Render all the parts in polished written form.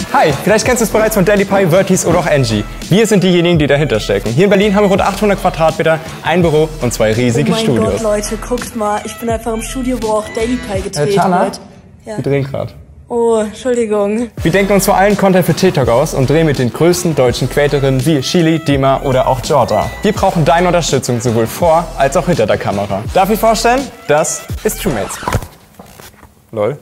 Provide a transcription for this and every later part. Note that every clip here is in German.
Hi, vielleicht kennst du es bereits von Dailypie, Vertis oder auch Angie. Wir sind diejenigen, die dahinter stecken. Hier in Berlin haben wir rund 800 Quadratmeter, ein Büro und 2 riesige Studios. Oh mein Gott, Leute, guckt mal. Ich bin einfach im Studio, wo auch Dailypie gedreht Chana, wird. Ja. wir drehen gerade. Oh, Entschuldigung. Wir denken uns vor allem Content für TikTok aus und drehen mit den größten deutschen Creatorinnen wie Chili, Dima oder auch Jorda. Wir brauchen deine Unterstützung sowohl vor als auch hinter der Kamera. Darf ich vorstellen? Das ist TrueMates. Lol.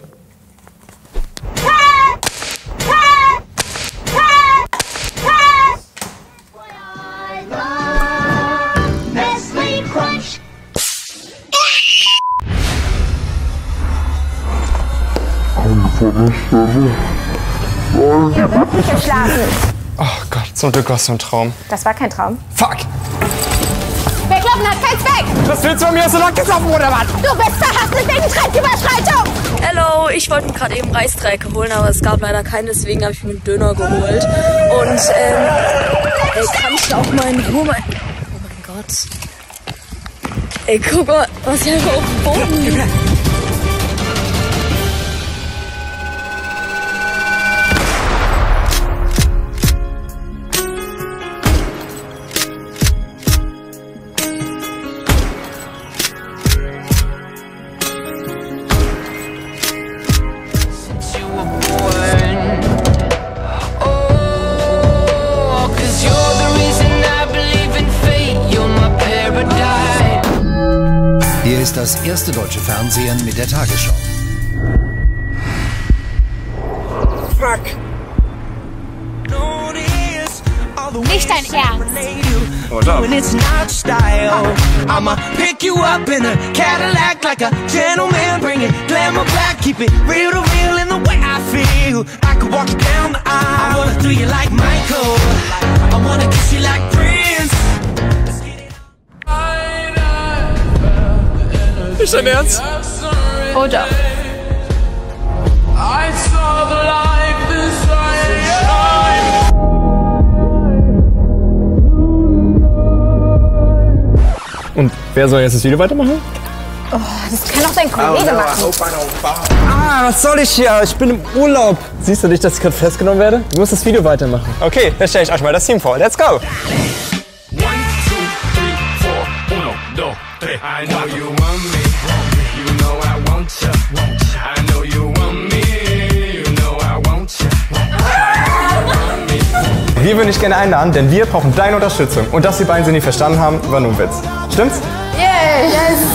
Ich hab nicht geschlafen. Oh Gott, zum Glück war es so ein Traum. Das war kein Traum. Fuck! Weglaufen hat keinen Zweck! Was willst du von mir? Hast du noch gesoffen oder was? Du bist verhaftet wegen Grenzüberschreitung! Hello, ich wollte mir gerade eben Reisdrecke holen, aber es gab leider keinen, deswegen habe ich mir einen Döner geholt. Und, ey, kann ich auch mal in Ruhe mal... Oh mein Gott. Ey, guck mal, was hier auf dem Boden liegt. Hier ist das erste deutsche Fernsehen mit der Tagesschau. Fuck! Nicht dein Ernst! Hold up. I'ma pick you up in a Cadillac like a gentleman, bring it glamour back, keep it real to real in the way I feel. I could walk you down the aisle. I wanna do you like Michael. I wanna kiss you like Prince. Ist dein Ernst? Oder? Und wer soll jetzt das Video weitermachen? Oh, das kann auch dein Kollege machen. Ah, was soll ich hier? Ich bin im Urlaub. Siehst du nicht, dass ich gerade festgenommen werde? Du musst das Video weitermachen. Okay, dann stelle ich euch mal das Team vor. Let's go! 1, 2, 3, 4, 1, 2, 3. I know you want me, you know I want you. I know you want me, you know I want you. Wir würden dich gerne einladen, denn wir brauchen deine Unterstützung. Und dass die beiden sie nicht verstanden haben, war nur ein Witz. Stimmt's? Yes!